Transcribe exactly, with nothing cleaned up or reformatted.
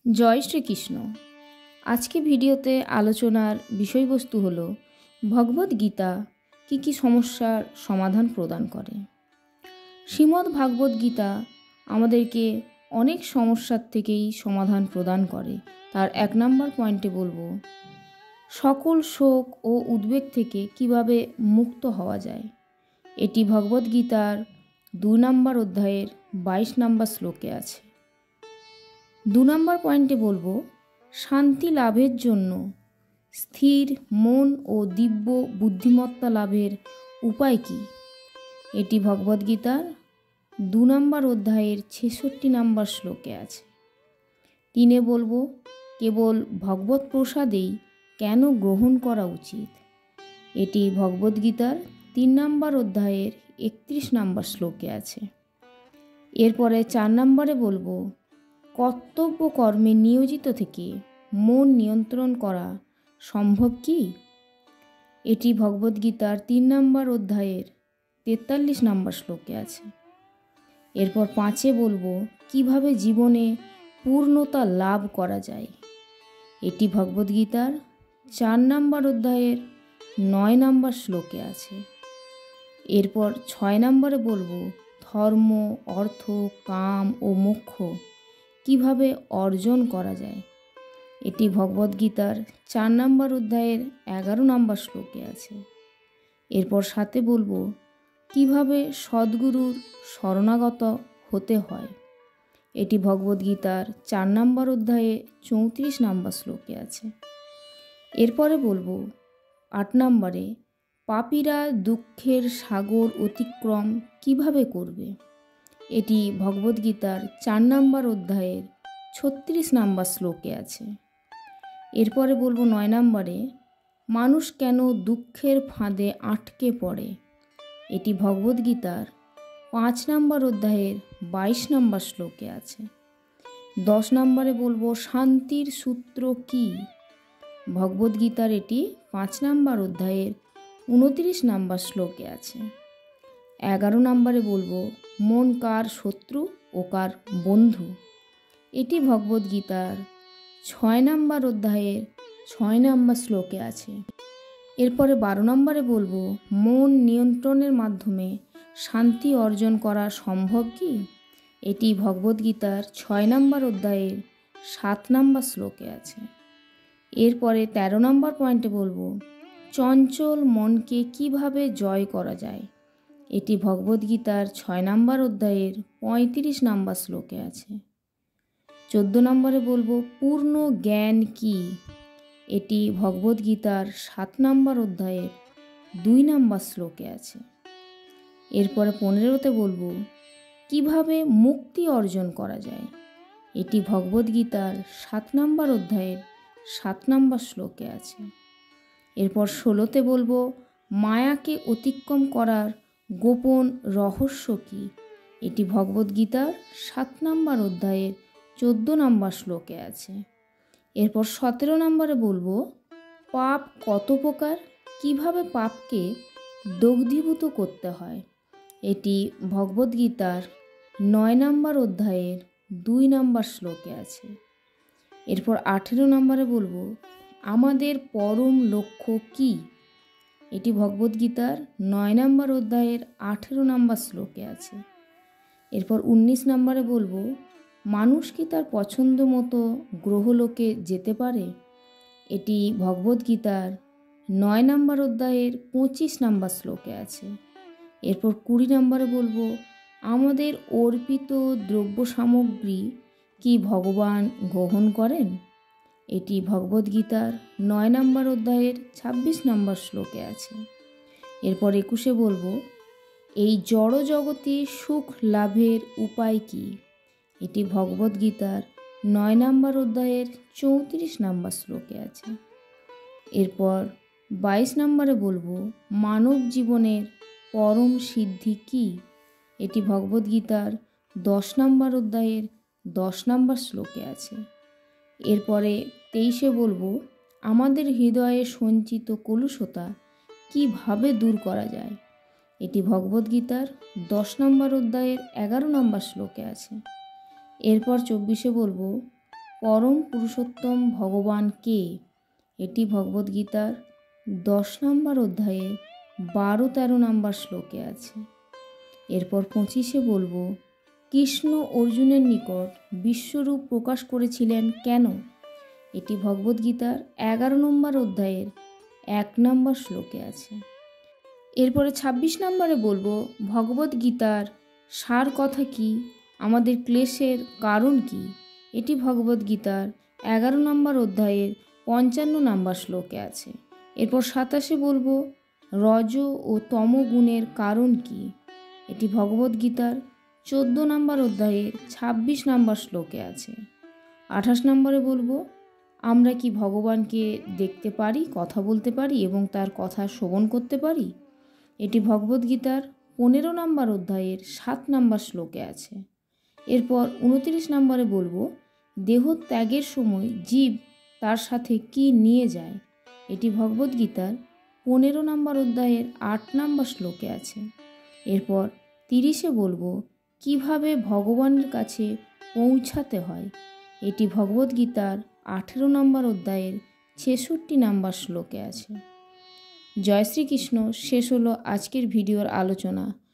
জয় শ্রীকৃষ্ণ। আজকে ভিডিওতে আলোচনার বিষয়বস্তু হলো ভগবদ গীতা কী কী সমস্যার সমাধান প্রদান করে। শ্রীমদ্ ভাগবত গীতা আমাদেরকে অনেক সমস্যার থেকেই সমাধান প্রদান করে। তার এক নম্বর পয়েন্টে বলবো সকল শোক ও উদ্বেগ থেকে কিভাবে মুক্ত হওয়া যায়। এটি ভগবদ গীতার দু নম্বর অধ্যায়ের বাইশ নম্বর শ্লোকে আছে। দু নম্বর পয়েন্টে বলবো শান্তি লাভের জন্য স্থির মন ও দিব্য বুদ্ধিমত্তা লাভের উপায় কী। এটি ভগবদ্গীতার দু নম্বর অধ্যায়ের ছেষট্টি নম্বর শ্লোকে আছে। তিনে বলবো কেবল ভগবত প্রসাদেই কেন গ্রহণ করা উচিত। এটি ভগবদ্গীতার তিন নম্বর অধ্যায়ের একত্রিশ নম্বর শ্লোকে আছে। এরপরে চার নম্বরে বলবো কর্তব্য কর্মে নিয়োজিত থেকে মন নিয়ন্ত্রণ করা সম্ভব কি। এটি ভগবদ্গীতার তিন নম্বর অধ্যায়ের তেতাল্লিশ নম্বর শ্লোকে আছে। এরপর পাঁচে বলবো কিভাবে জীবনে পূর্ণতা লাভ করা যায়। এটি ভগবদ্গীতার চার নম্বর অধ্যায়ের নয় নম্বর শ্লোকে আছে। এরপর ছয় নম্বরে বলবো ধর্ম, অর্থ, কাম ও মোক্ষ কিভাবে অর্জন করা যায়। এটি ভগবদ্গীতার চার নম্বর অধ্যায়ের এগারো নম্বর শ্লোকে আছে। এরপর সাথে বলবো কিভাবে সদ্গুরুর শরণাগত হতে হয়। এটি ভগবদ্গীতার চার নম্বর অধ্যায়ে চৌত্রিশ নম্বর শ্লোকে আছে। এরপরে বলবো আট নম্বরে পাপীরা দুঃখের সাগর অতিক্রম কিভাবে করবে। এটি ভগবদ্গীতার চার নম্বর অধ্যায়ের ছত্রিশ নম্বর শ্লোকে আছে। এরপরে বলবো নয় নম্বরে মানুষ কেন দুঃখের ফাঁদে আটকে পড়ে। এটি ভগবদ্গীতার পাঁচ নম্বর অধ্যায়ের বাইশ নম্বর শ্লোকে আছে। দশ নম্বরে বলবো শান্তির সূত্র কী। ভগবদ্গীতার এটি পাঁচ নম্বর অধ্যায়ের উনত্রিশ নম্বর শ্লোকে আছে। এগারো নম্বরে বলবো মন কার শত্রু ও কার বন্ধু। এটি ভগবদ্গীতার ছয় নম্বর অধ্যায়ের ছয় নম্বর শ্লোকে আছে। এরপরে বারো নম্বরে বলবো মন নিয়ন্ত্রণের মাধ্যমে শান্তি অর্জন করা সম্ভব কি। এটি ভগবদ্গীতার ছয় নম্বর অধ্যায়ের সাত নম্বর শ্লোকে আছে। এরপরে তেরো নম্বর পয়েন্টে বলবো চঞ্চল মনকে কিভাবে জয় করা যায়। এটি ভগবদ্গীতার ছয় নম্বর অধ্যায়ের পঁয়ত্রিশ নম্বর শ্লোকে আছে। চোদ্দ নম্বরে বলবো পূর্ণ জ্ঞান কি। এটি ভগবদ্গীতার সাত নম্বর অধ্যায়ের দুই নম্বর শ্লোকে আছে। এরপরে পনেরোতে বলবো কিভাবে মুক্তি অর্জন করা যায়। এটি ভগবদ্গীতার সাত নম্বর অধ্যায়ের সাত নম্বর শ্লোকে আছে। এরপর ষোলোতে বলবো মায়াকে অতিক্রম করার গোপন রহস্য কী। এটি ভগবদ্গীতার সাত নম্বর অধ্যায়ের চোদ্দ নম্বর শ্লোকে আছে। এরপর সতেরো নম্বরে বলবো পাপ কত প্রকার, কিভাবে পাপকে দগ্ধীভূত করতে হয়। এটি ভগবদ্গীতার নয় নম্বর অধ্যায়ের দুই নম্বর শ্লোকে আছে। এরপর আঠেরো নম্বরে বলবো আমাদের পরম লক্ষ্য কী। এটি ভগবদ্গীতার নয় নম্বর অধ্যায়ের আঠেরো নম্বর শ্লোকে আছে। এরপর উনিশ নম্বরে বলবো মানুষ কি তার পছন্দ মতো গ্রহলোকে যেতে পারে। এটি ভগবদ্গীতার নয় নম্বর অধ্যায়ের পঁচিশ নম্বর শ্লোকে আছে। এরপর কুড়ি নম্বরে বলবো আমাদের অর্পিত দ্রব্য সামগ্রী কি ভগবান গ্রহণ করেন। এটি ভগবদ্গীতার নয় নম্বর অধ্যায়ের ছাব্বিশ নম্বর শ্লোকে আছে। এরপর একুশে বলবো এই জড় জগতে সুখ লাভের উপায় কী। এটি ভগবদ্গীতার নয় নম্বর অধ্যায়ের চৌত্রিশ নম্বর শ্লোকে আছে। এরপর বাইশ নম্বরে বলবো মানব জীবনের পরম সিদ্ধি কী। এটি ভগবদ্গীতার দশ নম্বর অধ্যায়ের দশ নম্বর শ্লোকে আছে। এরপরে তেইশে বলবো আমাদের হৃদয়ে সঞ্চিত কলুষতা কিভাবে দূর করা যায়। এটি ভগবদ্গীতার দশ নম্বর অধ্যায়ের এগারো নম্বর শ্লোকে আছে। এরপর চব্বিশে বলবো পরম পুরুষোত্তম ভগবান কে? এটি ভগবদ্গীতার দশ নম্বর অধ্যায়ে বারো তেরো নম্বর শ্লোকে আছে। এরপর পঁচিশে বলবো, কৃষ্ণ অর্জুনের নিকট বিশ্বরূপ প্রকাশ করেছিলেন কেন? এটি ভগবদ্গীতার এগারো নম্বর অধ্যায়ের এক নম্বর শ্লোকে আছে। এরপরে ছাব্বিশ নম্বরে বলবো, ভগবদ্গীতার সার কথা কি? আমাদের ক্লেশের কারণ কি? এটি ভগবদ্গীতার এগারো নম্বর অধ্যায়ের পঞ্চান্ন নম্বর শ্লোকে আছে। এরপর সাতাশে বলবো, রজ ও তম গুণের কারণ কি? এটি ভগবদ্গীতার চোদ্দ নম্বর অধ্যায়ের ছাব্বিশ নম্বর শ্লোকে আছে। আঠাশ নম্বরে বলবো, আমরা কি ভগবানকে দেখতে পারি, কথা বলতে পারি এবং তার কথা শ্রবণ করতে পারি? এটি ভগবদ্গীতার পনেরো নম্বর অধ্যায়ের সাত নম্বর শ্লোকে আছে। এরপর উনত্রিশ নম্বরে বলবো, দেহ ত্যাগের সময় জীব তার সাথে কি নিয়ে যায়? এটি ভগবদ্গীতার পনেরো নম্বর অধ্যায়ের আট নম্বর শ্লোকে আছে। এরপর তিরিশে বলবো, কিভাবে ভগবানের কাছে পৌঁছাতে হয়? এটি ভগবদ্গীতার আঠেরো নম্বর অধ্যায়ের ছেষট্টি নম্বর শ্লোকে আছে। জয় শ্রীকৃষ্ণ। শেষ হলো আজকের ভিডিওর আলোচনা।